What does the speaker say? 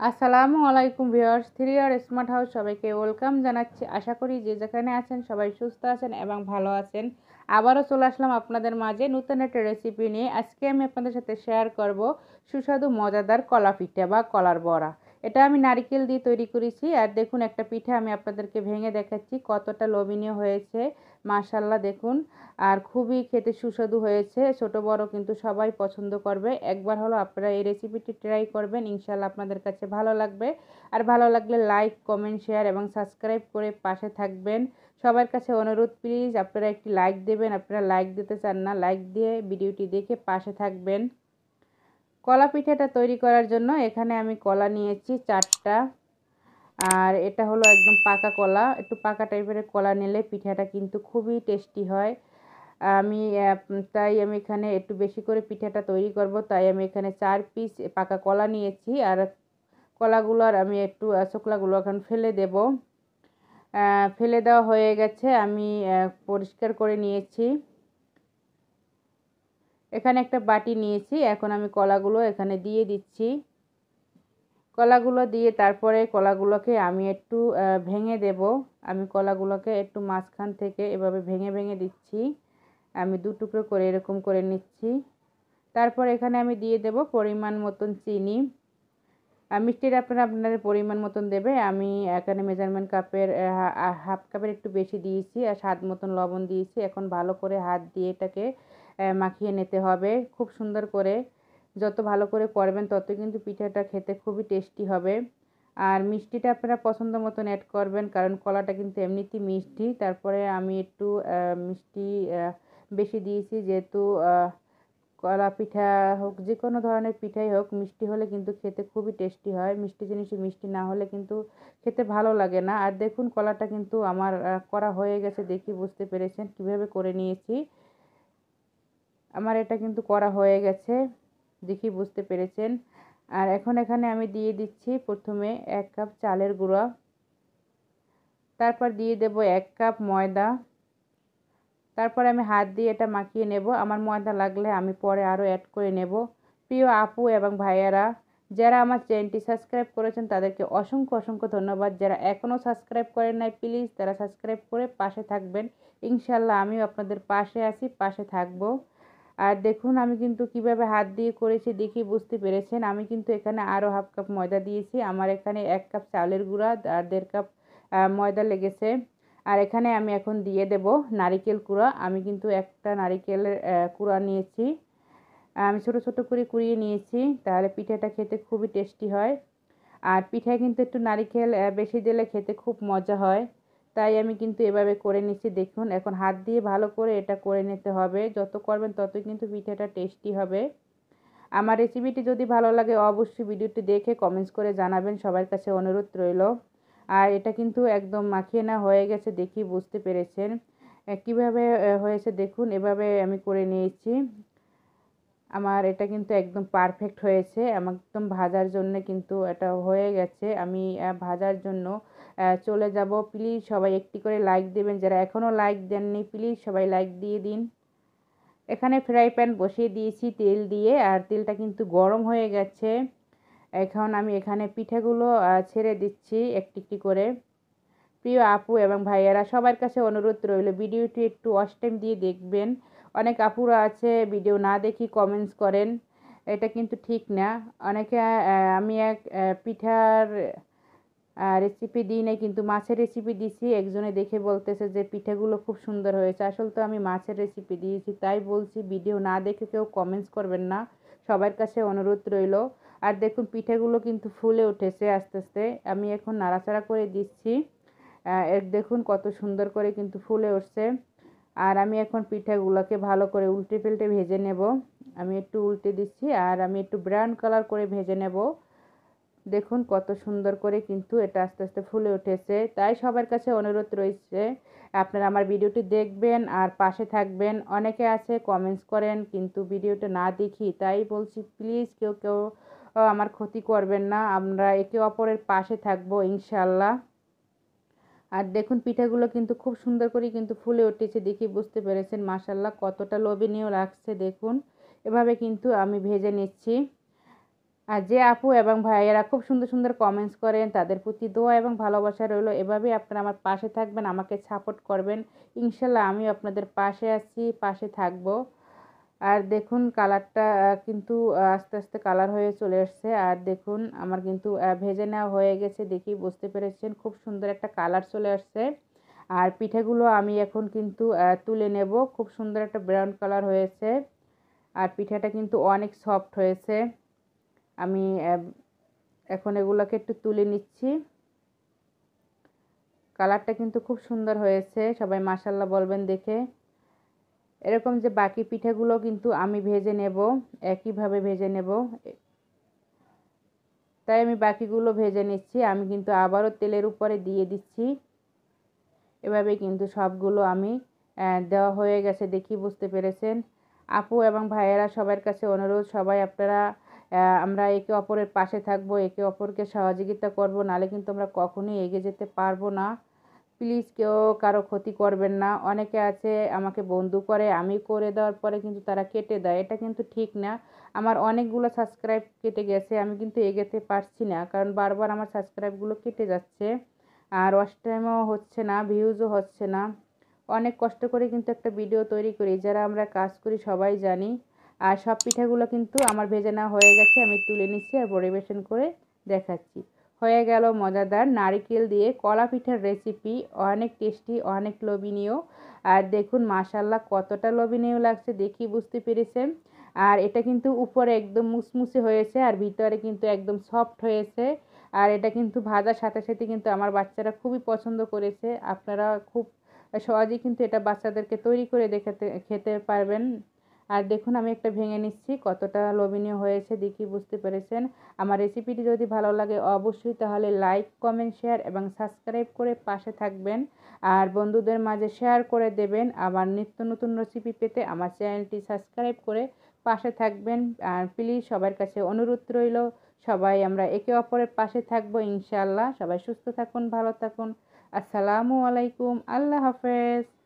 আসসালামু আলাইকুম viewers, 3R smart house সবাইকে ওয়েলকাম জানাচ্ছি। আশা করি যে যেখানে আছেন সবাই সুস্থ আছেন এবং ভালো আছেন। আবারও চলে আসলাম আপনাদের মাঝে নতুন একটা রেসিপি নিয়ে। আজকে আমি আপনাদের সাথে শেয়ার করব সুস্বাদু মজাদার কলা পিঠা বা কলার বড়া। এটা আমি নারকেল দিয়ে তৈরি করেছি। আর দেখুন, একটা পিঠা আমি আপনাদেরকে ভেঙে দেখাচ্ছি কতটা লোভনীয় হয়েছে। মাশাআল্লাহ দেখুন, আর খুবই খেতে সুস্বাদু হয়েছে। ছোট বড় কিন্তু সবাই পছন্দ করবে। একবার হলো আপনারা এই রেসিপিটি ট্রাই করবেন, ইনশাআল্লাহ আপনাদের কাছে ভালো লাগবে। আর ভালো লাগলে লাইক, কমেন্ট, শেয়ার এবং সাবস্ক্রাইব করে পাশে থাকবেন। সবার কাছে অনুরোধ, প্লিজ আপনারা একটি লাইক দেবেন। আপনারা লাইক দিতে চান না, লাইক দিয়ে ভিডিওটি দেখে পাশে থাকবেন। কলা পিঠাটা তৈরি করার জন্য এখানে আমি কলা নিয়েছি 4টা। আর এটা হলো একদম পাকা কলা। একটু পাকা টাইপের কলা নিলে পিঠাটা কিন্তু খুবই টেস্টি হয়। আমি তাই আমি এখানে একটু বেশি করে পিঠাটা তৈরি করব, তাই আমি এখানে 4 পিস পাকা কলা নিয়েছি। আর কলাগুলোর আমি একটু ছোকলাগুলো এখন ফেলে দেব। ফেলে দেওয়া হয়ে গেছে, আমি পরিষ্কার করে নিয়েছি। এখানে একটা বাটি নিয়েছি, এখন আমি কলাগুলো এখানে দিয়ে দিচ্ছি। কলাগুলো দিয়ে তারপরে কলাগুলোকে আমি একটু ভেঙে দেব। আমি কলাগুলোকে একটু মাঝখান থেকে এভাবে ভেঙে ভেঙে দিচ্ছি। আমি 2 টুকরো করে এরকম করে নিচ্ছি। তারপর এখানে আমি দিয়ে দেব পরিমাণ মতন চিনি। মিষ্টির আপনারা আপনাদের পরিমাণ মতন দেবে। আমি এখানে মেজারমেন্ট কাপের হাফ কাপের একটু বেশি দিয়েছি। আর স্বাদ মতন লবণ দিয়েছি। এখন ভালো করে হাত দিয়ে এটাকে মাখিয়ে নিতে হবে খুব সুন্দর করে। যত ভালো করে করবেন তত কিন্তু পিঠাটা খেতে খুবই টেস্টি হবে। আর মিষ্টিটা আপনারা পছন্দ মতন অ্যাড করবেন, কারণ কলাটা কিন্তু এমনিতেই মিষ্টি। তারপরে আমি একটু মিষ্টি বেশি দিয়েছি, যেহেতু কলা পিঠা হোক, যে কোনো ধরনের পিঠাই হোক, মিষ্টি হলে কিন্তু খেতে খুবই টেস্টি হয়। মিষ্টি জিনিসই মিষ্টি না হলে কিন্তু খেতে ভালো লাগে না। আর দেখুন, কলাটা কিন্তু আমার করা হয়ে গেছে, দেখি বুঝতে পেরেছেন কিভাবে করে নিয়েছি। আমার এটা কিন্তু করা হয়ে গেছে, দেখি বুঝতে পেরেছেন। আর এখন এখানে আমি দিয়ে দিচ্ছি প্রথমে 1 কাপ চালের গুঁড়া। তারপর দিয়ে দেব 1 কাপ ময়দা। তারপর আমি হাত দিয়ে এটা মাখিয়ে নেব। আমার ময়দা লাগলে আমি পরে আরও অ্যাড করে নেব। প্রিয় আপু এবং ভাইয়ারা, যারা আমার চ্যানেলটি সাবস্ক্রাইব করেছেন তাদেরকে অসংখ্য অসংখ্য ধন্যবাদ। যারা এখনও সাবস্ক্রাইব করেন নাই, প্লিজ তারা সাবস্ক্রাইব করে পাশে থাকবেন। ইনশাল্লাহ আমিও আপনাদের পাশে আছি, পাশে থাকব। আর দেখুন, আমি কিন্তু কিভাবে হাত দিয়ে করেছি দেখি বুঝতে পেরেছেন। আমি কিন্তু এখানে আরও হাফ কাপ ময়দা দিয়েছি। আমার এখানে 1 কাপ চালের গুঁড়া আর 1.5 কাপ ময়দা লেগেছে। আর এখানে আমি এখন দিয়ে দেব নারিকেল কুড়া। আমি কিন্তু একটা নারিকেলের কুড়া নিয়েছি। আমি ছোট ছোট করে কুড়িয়ে নিয়েছি, তাহলে পিঠাটা খেতে খুবই টেস্টি হয়। আর পিঠায় কিন্তু একটু নারিকেল বেশি দিলে খেতে খুব মজা হয়। তাই আমি কিন্তু এভাবে করে নিচ্ছি। দেখুন, এখন হাত দিয়ে ভালো করে এটা করে নিতে হবে। যত করবেন ততই কিন্তু পিঠাটা টেস্টি হবে। আমার রেসিপিটি যদি ভালো লাগে অবশ্যই ভিডিওটি দেখে কমেন্টস করে জানাবেন, সবার কাছে অনুরোধ রইল। আর এটা কিন্তু একদম মাখিয়ে না হয়ে গেছে, দেখি বুঝতে পেরেছেন কিভাবে হয়েছে। দেখুন, এভাবে আমি করে নিয়েছি। আমার এটা কিন্তু একদম পারফেক্ট হয়েছে। আমার একদম ভাজার জন্য কিন্তু এটা হয়ে গেছে। আমি ভাজার জন্য চলে যাব। প্লিজ সবাই একটি করে লাইক দেবেন। যারা এখনও লাইক দেননি প্লিজ সবাই লাইক দিয়ে দিন। এখানে ফ্রাই প্যান বসিয়ে দিয়েছি তেল দিয়ে, আর তেলটা কিন্তু গরম হয়ে গেছে। এখন আমি এখানে পিঠাগুলো ছেড়ে দিচ্ছি একটি একটি করে। প্রিয় আপু এবং ভাইয়ারা, সবার কাছে অনুরোধ রইল ভিডিওটি একটু ওয়াচ টাইম দিয়ে দেখবেন। অনেক আপুরা আছে ভিডিও না দেখি কমেন্টস করেন, এটা কিন্তু ঠিক না। অনেকে আমি এক পিঠার রেসিপি দিই নাই, কিন্তু মাছের রেসিপি দিছি। একজনে দেখে বলতেছে যে পিঠাগুলো খুব সুন্দর হয়েছে। আসলে তো আমি মাছের রেসিপি দিয়েছি, তাই বলছি ভিডিও না দেখে কেউ কমেন্টস করবেন না, সবার কাছে অনুরোধ রইল। আর দেখুন, পিঠাগুলো কিন্তু ফুলে উঠেছে আস্তে আস্তে। আমি এখন নাড়াচাড়া করে দিচ্ছি। দেখুন কত সুন্দর করে কিন্তু ফুলে উঠছে। আর আমি এখন পিঠাগুলোকে ভালো করে উল্টে পাল্টে ভেজে নেব। আমি একটু উল্টে দিচ্ছি, আর আমি একটু ব্রাউন কালার করে ভেজে নেব। দেখুন কত সুন্দর করে কিন্তু এটা আস্তে আস্তে ফুলে উঠেছে। তাই সবার কাছে অনুরোধ রয়েছে আপনারা আমার ভিডিওটি দেখবেন আর পাশে থাকবেন। অনেকে আছে কমেন্টস করেন কিন্তু ভিডিওটা না দেখি, তাই বলছি প্লিজ কেউ কেউ আমার ক্ষতি করবেন না। আমরা একে অপরের পাশে থাকবো ইনশাল্লাহ। আর দেখুন, পিঠাগুলো কিন্তু খুব সুন্দর করে কিন্তু ফুলে উঠেছে, দেখি বুঝতে পেরেছেন মাশাল্লাহ কতটা লোভনীয় লাগছে। দেখুন, এভাবে কিন্তু আমি ভেজে নিচ্ছি। আর যে আপু এবং ভাইয়েরা খুব সুন্দর সুন্দর কমেন্টস করেন, তাদের প্রতি দোয়া এবং ভালোবাসা রইলো। এভাবেই আপনারা আমার পাশে থাকবেন, আমাকে সাপোর্ট করবেন। ইনশাল্লাহ আমিও আপনাদের পাশে আছি, পাশে থাকবো। আর দেখুন কালারটা কিন্তু আস্তে আস্তে কালার হয়ে চলে আসছে। আর দেখুন আমার কিন্তু ভেজে নেওয়া হয়ে গেছে, দেখি বুঝতে পেরেছেন খুব সুন্দর একটা কালার চলে আসছে। আর পিঠাগুলো আমি এখন কিন্তু তুলে নেব। খুব সুন্দর একটা ব্রাউন কালার হয়েছে, আর পিঠাটা কিন্তু অনেক সফট হয়েছে। আমি এখন এগুলোকে একটু তুলে নিচ্ছি। কালারটা কিন্তু খুব সুন্দর হয়েছে, সবাই মাশাআল্লাহ বলবেন দেখে। এরকম যে বাকি পিঠাগুলো কিন্তু আমি ভেজে নেব, একইভাবে ভেজে নেব। তাই আমি বাকিগুলো ভেজে নিচ্ছি। আমি কিন্তু আবারও তেলের উপরে দিয়ে দিচ্ছি। এভাবে কিন্তু সবগুলো আমি দেওয়া হয়ে গেছে, দেখি বুঝতে পেরেছেন। আপু এবং ভাইয়েরা সবার কাছে অনুরোধ, সবাই আপনারা আমরা একে অপরের পাশে থাকবো, একে অপরকে সহযোগিতা করব, নাহলে কিন্তু আমরা কখনোই এগিয়ে যেতে পারবো না। প্লিজ কেউ কারো ক্ষতি করবেন না। অনেকে আছে আমাকে বন্ধু করে, আমি করে দেওয়ার পরে কিন্তু তারা কেটে দেয়, এটা কিন্তু ঠিক না। আমার অনেকগুলো সাবস্ক্রাইব কেটে গেছে, আমি কিন্তু এগোতে পারছি না, কারণ বারবার আমার সাবস্ক্রাইবগুলো কেটে যাচ্ছে। আর ওয়াচ টাইমও হচ্ছে না, ভিউজও হচ্ছে না। অনেক কষ্ট করে কিন্তু একটা ভিডিও তৈরি করি, যারা আমরা কাজ করি সবাই জানি। আর সব পিঠাগুলো কিন্তু আমার ভেজে নেওয়া হয়ে গেছে, আমি তুলে নিচ্ছি আর পরিবেশন করে দেখাচ্ছি। হয়ে গেল মজাদার নারকেল দিয়ে কলা পিঠার রেসিপি, অনেক টেস্টি, অনেক লোভনীয়। আর দেখুন মাশাল্লাহ কতটা লোভনীয় লাগছে, দেখি বুঝতে পেরেছেন। আর এটা কিন্তু উপরে একদম মুসমুসে হয়েছে, আর ভিতরে কিন্তু একদম সফট হয়েছে। আর এটা কিন্তু ভাজার সাথে সাথে কিন্তু আমার বাচ্চারা খুবই পছন্দ করেছে। আপনারা খুব সহজেই কিন্তু এটা বাচ্চাদেরকে তৈরি করে খেতে পারবেন। আর দেখুন আমি একটা ভেঙে নিচ্ছি, কতটা লোভনীয় হয়েছে দেখি বুঝতে পেরেছেন। আমার রেসিপিটি যদি ভালো লাগে অবশ্যই তাহলে লাইক, কমেন্ট, শেয়ার এবং সাবস্ক্রাইব করে পাশে থাকবেন। আর বন্ধুদের মাঝে শেয়ার করে দেবেন। আমার নিত্য নতুন রেসিপি পেতে আমার চ্যানেলটি সাবস্ক্রাইব করে পাশে থাকবেন। আর প্লিজ সবার কাছে অনুরোধ রইল, সবাই আমরা একে অপরের পাশে থাকবো ইনশাআল্লাহ। সবাই সুস্থ থাকুন, ভালো থাকুন। আসসালামু আলাইকুম, আল্লাহ হাফেজ।